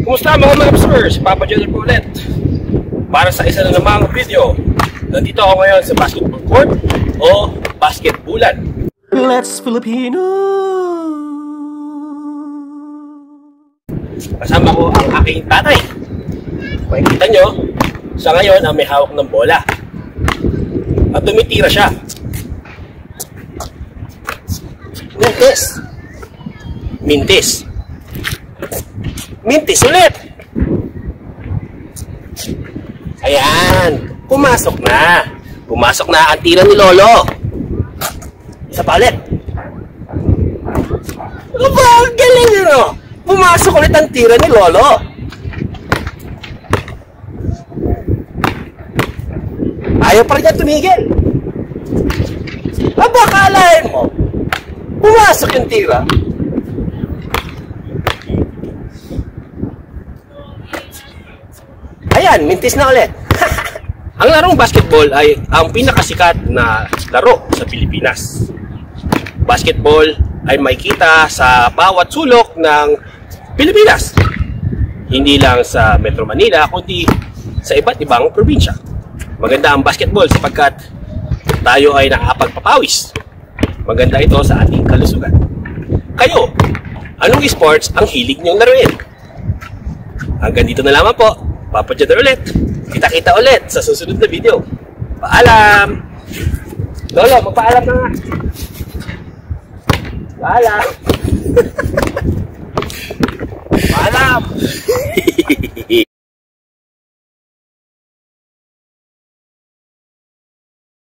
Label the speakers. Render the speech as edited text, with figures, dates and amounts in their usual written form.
Speaker 1: Kumusta mga Mapsers? Papa Junior po ulit para sa isa na namang video. Nandito ako ngayon sa basketball court o basketbulan.
Speaker 2: Let's Filipino.
Speaker 1: Kasama ko ang aking tatay. Makikita nyo, siya ngayon ang may hawak ng bola. At tumitira siya. Mintis. Mintis. Mintis ulit. Ayan. Pumasok na. Pumasok na ang tira ni Lolo. Isa pa ulit. Aba, galing yun o. Pumasok ulit ang tira ni Lolo. Ayaw pa rin niya tumigil. Aba, kalahin mo. Pumasok yung tira. Ayan, mintis na ulit. Ang larong basketball ay ang pinakasikat na laro sa Pilipinas. Basketball ay makikita sa bawat sulok ng Pilipinas. Hindi lang sa Metro Manila, kundi sa iba't ibang probinsya. Maganda ang basketball sapagkat tayo ay nakakapagpapawis. Maganda ito sa ating kalusugan. Kayo, anong sports ang hilig niyong laruin? Hanggang dito na lamang po. Papa Junior ulit. Kita-kita ulit sa susunod na video. Paalam! Lolo, magpaalam na nga. Paalam! Paalam!